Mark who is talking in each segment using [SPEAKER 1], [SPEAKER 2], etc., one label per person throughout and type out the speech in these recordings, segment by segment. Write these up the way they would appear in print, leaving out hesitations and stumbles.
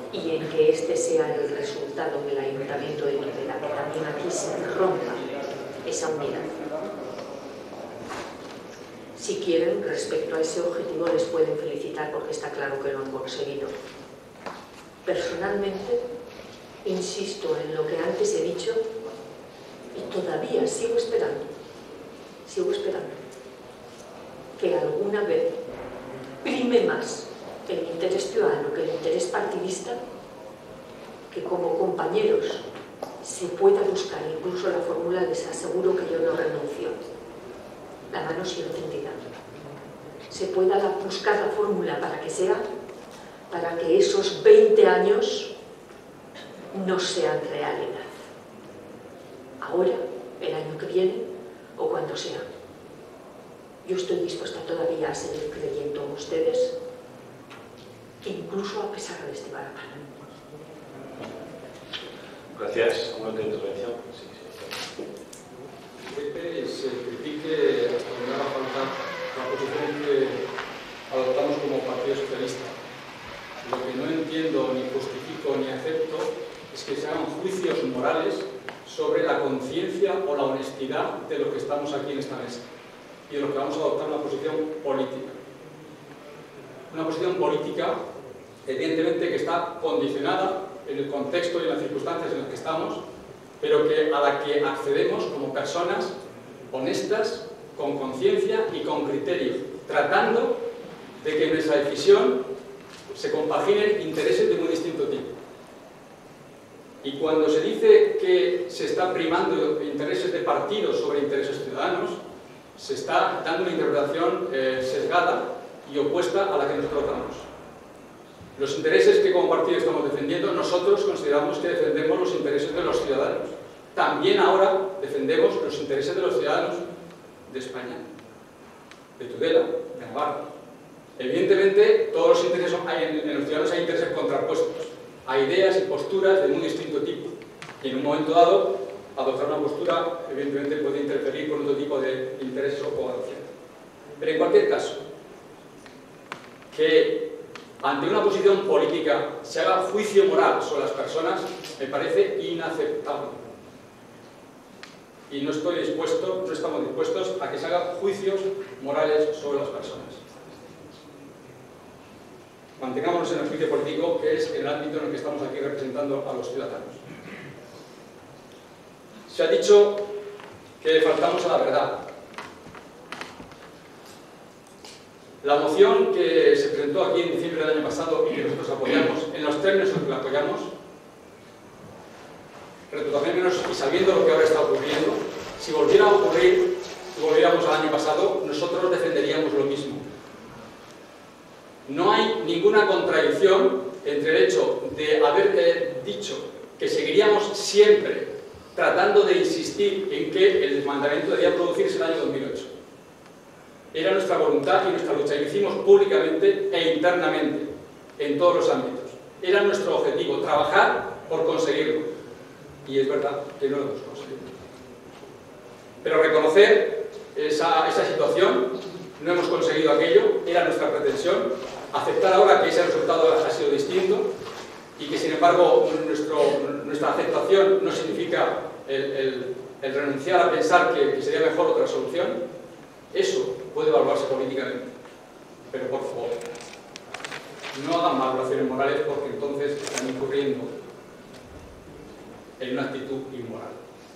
[SPEAKER 1] y en que este sea el resultado del Ayuntamiento de Tudela, que también aquí se rompa esa unidad. Si quieren, respecto a ese objetivo, les pueden felicitar porque está claro que lo han conseguido. Personalmente, insisto en lo que antes he dicho y todavía sigo esperando que alguna vez prime más el interés ciudadano que el interés partidista, que como compañeros se pueda buscar incluso la fórmula. Les aseguro que yo no renuncio. La mano sigue tendida. Se pueda buscar la fórmula para que esos 20 años no sean realidad. Ahora, el año que viene o cuando sea. Yo estoy dispuesta todavía a seguir creyendo en ustedes, incluso a pesar de este barapán.
[SPEAKER 2] Gracias. ¿Alguna otra intervención? Sí.
[SPEAKER 3] Que se critique hasta donde haga falta la posición que adoptamos como Partido Socialista. Lo que no entiendo, ni justifico, ni acepto es que se hagan juicios morales sobre la conciencia o la honestidad de los que estamos aquí en esta mesa y de los que vamos a adoptar una posición política. Una posición política, evidentemente, que está condicionada en el contexto y en las circunstancias en las que estamos, pero a la que accedemos como personas honestas, con conciencia y con criterio, tratando de que en nuestra decisión se compaginen intereses de muy distinto tipo. Y cuando se dice que se está primando intereses de partidos sobre intereses ciudadanos, se está dando una interpretación sesgada y opuesta a la que nosotros damos. Los intereses que como partido estamos defendiendo, nosotros consideramos que defendemos los intereses de los ciudadanos. También ahora defendemos los intereses de los ciudadanos de España, de Tudela, de Navarra. Evidentemente, todos los intereses en los ciudadanos hay intereses contrapuestos. Hay ideas y posturas de muy distinto tipo. Y en un momento dado, adoptar una postura, evidentemente, puede interferir con otro tipo de intereses o coalición. Pero en cualquier caso, que ante una posición política se haga juicio moral sobre las personas, me parece inaceptable. Y no estamos dispuestos a que se hagan juicios morales sobre las personas. Mantengámonos en el juicio político, que es el ámbito en el que estamos aquí representando a los ciudadanos. Se ha dicho que faltamos a la verdad. La moción que se presentó aquí en diciembre del año pasado y que nosotros apoyamos, en los términos en que la apoyamos, retratándonos y sabiendo lo que ahora está ocurriendo, si volviera a ocurrir, si volviéramos al año pasado, nosotros defenderíamos lo mismo. No hay ninguna contradicción entre el hecho de haber dicho que seguiríamos siempre tratando de insistir en que el desmandamiento debía producirse en el año 2008. Era nuestra voluntad y nuestra lucha, y lo hicimos públicamente e internamente, en todos los ámbitos. Era nuestro objetivo, trabajar por conseguirlo. Y es verdad que no lo hemos conseguido. Pero reconocer esa situación, no hemos conseguido aquello, era nuestra pretensión. Aceptar ahora que ese resultado ha sido distinto y que, sin embargo, nuestra aceptación no significa el renunciar a pensar que sería mejor otra solución, eso puede evaluarse políticamente. Pero, por favor, no hagan valoraciones morales, porque entonces están incurriendo en una actitud inmoral.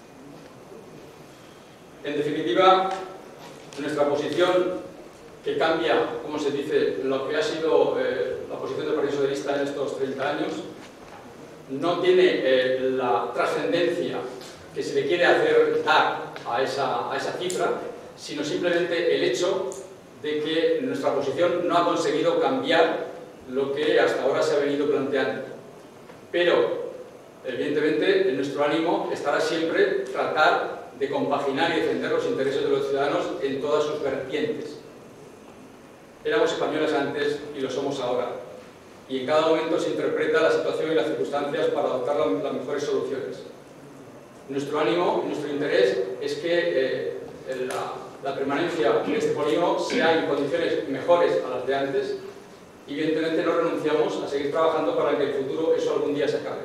[SPEAKER 3] En definitiva, nuestra posición, que cambia, como se dice, lo que ha sido la posición del Partido Socialista en estos 30 años, no tiene la trascendencia que se le quiere hacer dar a esa cifra, sino simplemente el hecho de que nuestra posición no ha conseguido cambiar lo que hasta ahora se ha venido planteando. Pero, evidentemente, en nuestro ánimo estará siempre tratar de compaginar y defender los intereses de los ciudadanos en todas sus vertientes. Éramos españoles antes y lo somos ahora. Y en cada momento se interpreta la situación y las circunstancias para adoptar las mejores soluciones. Nuestro ánimo, nuestro interés es que la permanencia en este polígono sea en condiciones mejores a las de antes, Y evidentemente no renunciamos a seguir trabajando para que en el futuro eso algún día se acabe.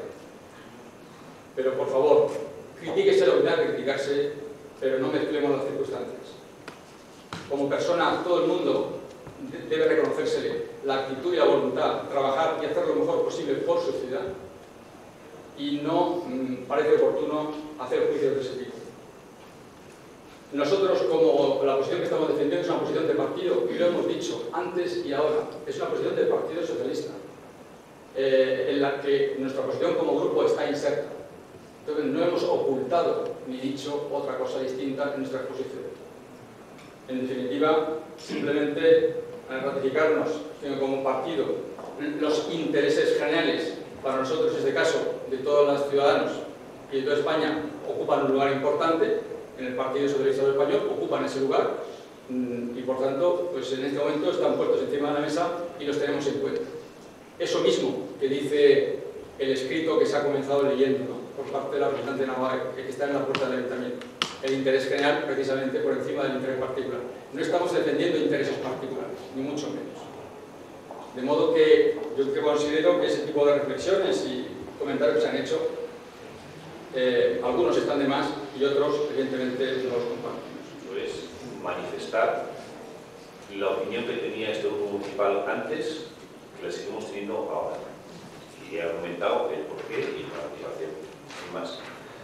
[SPEAKER 3] Pero por favor, critíquese lo que tenga que criticarse, pero no mezclemos las circunstancias. Como persona, todo el mundo debe reconocérsele la actitud y la voluntad de trabajar y hacer lo mejor posible por su ciudad, y no parece oportuno hacer juicios de ese tipo. Nosotros, como la posición que estamos defendiendo es una posición de partido, y lo hemos dicho antes y ahora, es una posición del Partido Socialista, en la que nuestra posición como grupo está inserta. Entonces no hemos ocultado ni dicho otra cosa distinta en nuestra exposición. En definitiva, simplemente ratificarnos como partido los intereses generales, para nosotros en este caso, de todos los ciudadanos y de toda España, ocupan un lugar importante en el Partido Socialista Español, ocupan ese lugar y por tanto, pues en este momento están puestos encima de la mesa y los tenemos en cuenta. Eso mismo que dice el escrito que se ha comenzado leyendo, ¿no?, por parte de la representante Navarra, que está en la puerta del ayuntamiento. El interés general precisamente por encima del interés particular. No estamos defendiendo intereses particulares, ni mucho menos. De modo que yo considero que ese tipo de reflexiones y comentarios que se han hecho, algunos están de más y otros evidentemente no los compartimos.
[SPEAKER 2] Pues manifestar la opinión que tenía este grupo municipal antes, que la seguimos teniendo ahora. Y he argumentado el porqué y la motivación, sin más.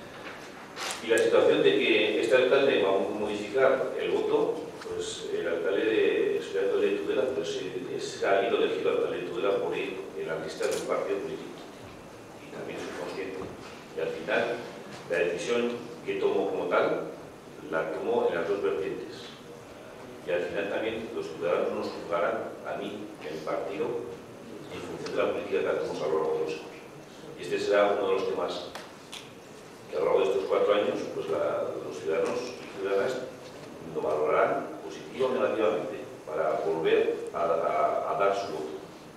[SPEAKER 2] Y la situación de que este alcalde va a modificar el voto, pues el alcalde de Tudela, pues se ha ido elegido alcalde de Tudela por ir en la lista de un partido político. Y también soy consciente. Y al final, la decisión que tomo como tal, la tomo en las dos vertientes. Y al final también los ciudadanos nos juzgarán a mí, el partido, en función de la política que hacemos a lo largo de los años. Y este será uno de los temas que a lo largo de estos 4 años, pues los ciudadanos y ciudadanas lo valorarán positivo o negativamente para volver a dar su voto.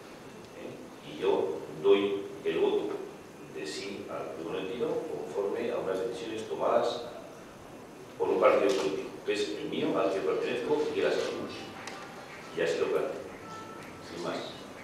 [SPEAKER 2] Y yo doy el voto de sí al Tribunal Tiro conforme a unas decisiones tomadas por un partido político, que es el mío, al que pertenezco y las asumimos. Y así lo planteo, sin más.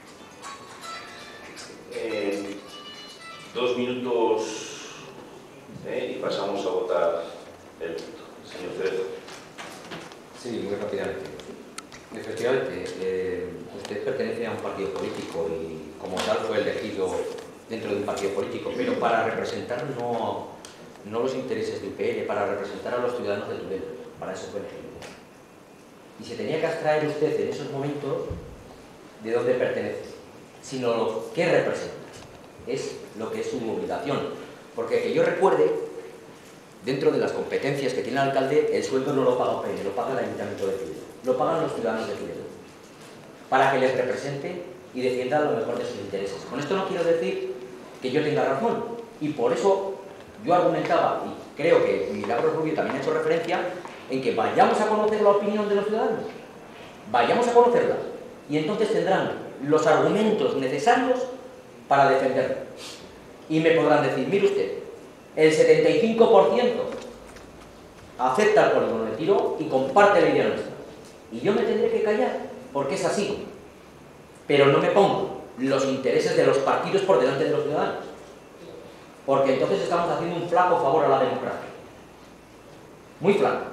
[SPEAKER 2] 2 minutos y pasamos a votar el voto. Señor Cerezo.
[SPEAKER 4] Sí, muy rápidamente. Efectivamente, usted pertenece a un partido político y como tal fue elegido dentro de un partido político, pero para representar no los intereses de UPL, para representar a los ciudadanos de Tudela, para eso fue elegido. Y se tenía que abstraer usted en esos momentos de dónde pertenece, sino lo que representa, es lo que es su obligación. Porque que yo recuerde, dentro de las competencias que tiene el alcalde, el sueldo no lo paga UPL, lo paga el Ayuntamiento de Tudela, lo pagan los ciudadanos de Tudela, para que les represente y defienda lo mejor de sus intereses. Con esto no quiero decir que yo tenga razón, y por eso yo argumentaba, y creo que Milagros Rubio también ha hecho referencia, en que vayamos a conocer la opinión de los ciudadanos, vayamos a conocerla, y entonces tendrán los argumentos necesarios para defenderla. Y me podrán decir, mire usted, el 75% acepta el polígono de Tiro y comparte la idea nuestra. Y yo me tendré que callar, porque es así. Pero no me pongo los intereses de los partidos por delante de los ciudadanos, porque entonces estamos haciendo un flaco favor a la democracia. Muy flaco.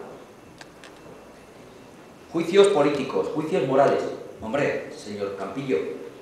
[SPEAKER 4] Juicios políticos, juicios morales. Hombre, señor Campillo,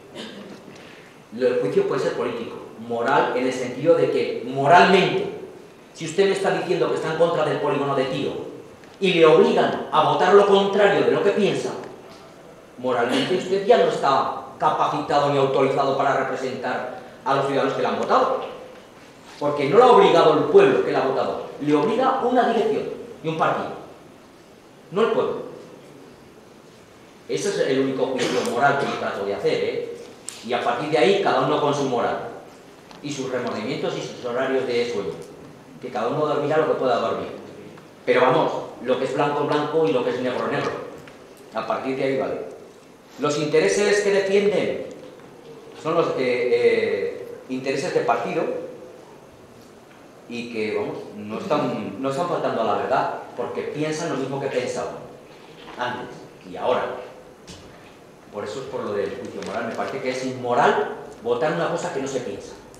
[SPEAKER 4] el juicio puede ser político, moral en el sentido de que moralmente, si usted me está diciendo que está en contra del polígono de Tiro y le obligan a votar lo contrario de lo que piensa, moralmente usted ya no está capacitado ni autorizado para representar a los ciudadanos que le han votado, porque no lo ha obligado el pueblo que le ha votado, le obliga una dirección y un partido, no el pueblo. Ese es el único juicio moral que yo trato de hacer, y a partir de ahí cada uno con su moral y sus remordimientos y sus horarios de sueño, que cada uno dormirá lo que pueda dormir, pero vamos, lo que es blanco es blanco y lo que es negro es negro, a partir de ahí vale. Los intereses que defienden son los intereses de partido y que, vamos, no están faltando a la verdad, porque piensan lo mismo que pensaban antes y ahora. Por eso es por lo del juicio moral. Me parece que es inmoral votar una cosa que no se piensa.